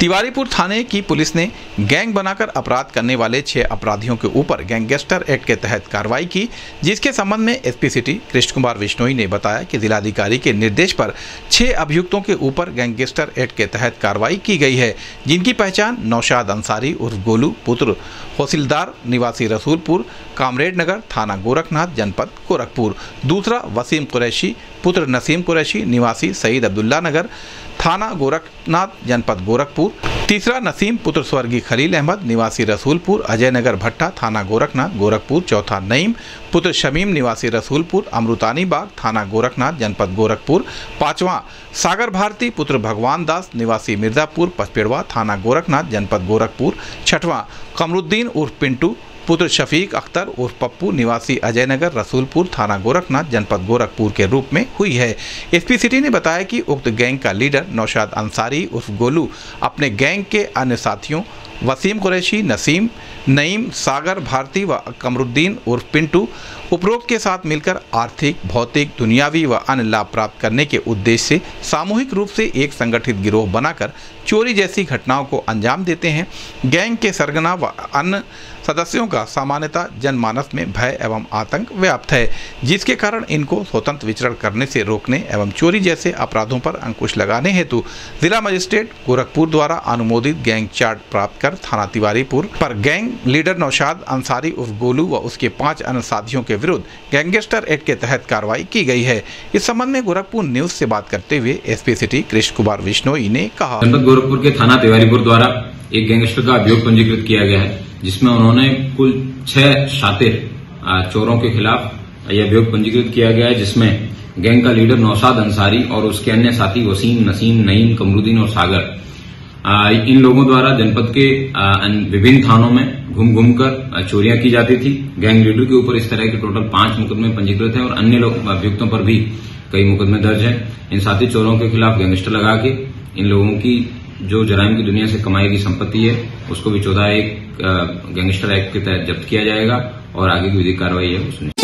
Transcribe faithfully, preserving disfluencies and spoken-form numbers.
तिवारीपुर थाने की पुलिस ने गैंग बनाकर अपराध करने वाले छह अपराधियों के ऊपर गैंगस्टर एक्ट के तहत कार्रवाई की, जिसके संबंध में एसपी सिटी कृष्ण कुमार विश्नोई ने बताया कि जिलाधिकारी के निर्देश पर छह अभियुक्तों के ऊपर गैंगस्टर एक्ट के तहत कार्रवाई की गई है, जिनकी पहचान नौशाद अंसारी उर्फ गोलू पुत्र होसिलदार निवासी रसूलपुर कामरेड नगर थाना गोरखनाथ जनपद गोरखपुर, दूसरा वसीम कुरैशी पुत्र नसीम कुरैशी निवासी सईद अब्दुल्ला नगर थाना गोरखनाथ जनपद गोरखपुर, तीसरा नसीम पुत्र स्वर्गीय खलील अहमद निवासी रसूलपुर अजय नगर भट्टा थाना गोरखनाथ गोरखपुर, चौथा नईम पुत्र शमीम निवासी रसूलपुर अमृतानी बाग थाना गोरखनाथ जनपद गोरखपुर, पांचवा सागर भारती पुत्र भगवान दास निवासी मिर्जापुर पचपेड़वा थाना गोरखनाथ जनपद गोरखपुर, छठवां कमरुद्दीन उर्फ पिंटू पुत्र शफीक अख्तर उर्फ पप्पू निवासी अजय नगर रसूलपुर थाना गोरखनाथ जनपद गोरखपुर के रूप में हुई है। एसपी सिटी ने बताया कि उक्त गैंग का लीडर नौशाद अंसारी उर्फ गोलू अपने गैंग के अन्य साथियों वसीम कुरैशी, नसीम, नईम, सागर भारती व कमरुद्दीन उर्फ पिंटू उपरोक्त के साथ मिलकर आर्थिक, भौतिक, दुनियावी व अन्य लाभ प्राप्त करने के उद्देश्य से सामूहिक रूप से एक संगठित गिरोह बनाकर चोरी जैसी घटनाओं को अंजाम देते हैं। गैंग के सरगना व अन्य सदस्यों का सामान्यतः जनमानस में भय एवं आतंक व्याप्त है, जिसके कारण इनको स्वतंत्र विचरण करने से रोकने एवं चोरी जैसे अपराधों पर अंकुश लगाने हेतु जिला मजिस्ट्रेट गोरखपुर द्वारा अनुमोदित गैंग चार्ट प्राप्त कर थाना तिवारीपुर पर गैंग लीडर नौशाद अंसारी उर्फ गोलू व उसके पांच अन्य साथियों के विरुद्ध गैंगस्टर एक्ट के तहत कार्रवाई की गई है। इस संबंध में गोरखपुर न्यूज से बात करते हुए एसपी सिटी कृष्ण कुमार विश्नोई ने कहा, जनपद गोरखपुर के थाना तिवारीपुर द्वारा एक गैंगस्टर का अभियोग पंजीकृत किया गया है, जिसमें उन्होंने कुल छह शातिर चोरों के खिलाफ यह अभियोग पंजीकृत किया गया है, जिसमें गैंग का लीडर नौशाद अंसारी और उसके अन्य साथी वसीम, नसीम, नईम, कमरुद्दीन और सागर, इन लोगों द्वारा जनपद के विभिन्न थानों में घूम घूम कर चोरियां की जाती थी। गैंग लीडर के ऊपर इस तरह के टोटल पांच मुकदमे पंजीकृत हैं और अन्य लोग अभियुक्तों पर भी कई मुकदमे दर्ज हैं। इन साथी चोरों के खिलाफ गैंगस्टर लगा के इन लोगों की जो जराइम की दुनिया से कमाई की संपत्ति है उसको भी चौदह एक गैंगस्टर एक्ट के तहत जब्त किया जाएगा और आगे की विधिक कार्रवाई है उसमें